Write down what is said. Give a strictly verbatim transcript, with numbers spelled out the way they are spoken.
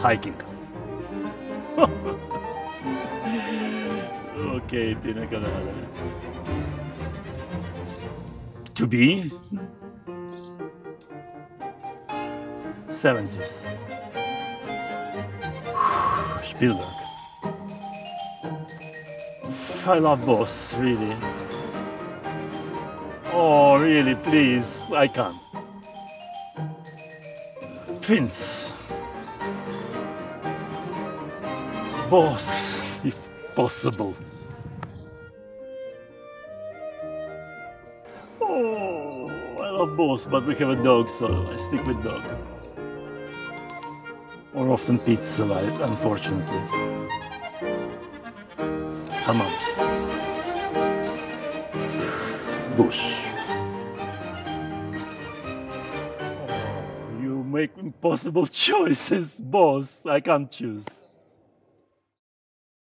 hiking. Okay, pina colada. To be seventies. Spielberg. I love boss, really. Oh, really, please, I can't. Twins. Boss, if possible. Oh, I love boss, but we have a dog, so I stick with dog. Or often pizza, unfortunately. Hammam. Bush. Oh, you make impossible choices, boss. I can't choose.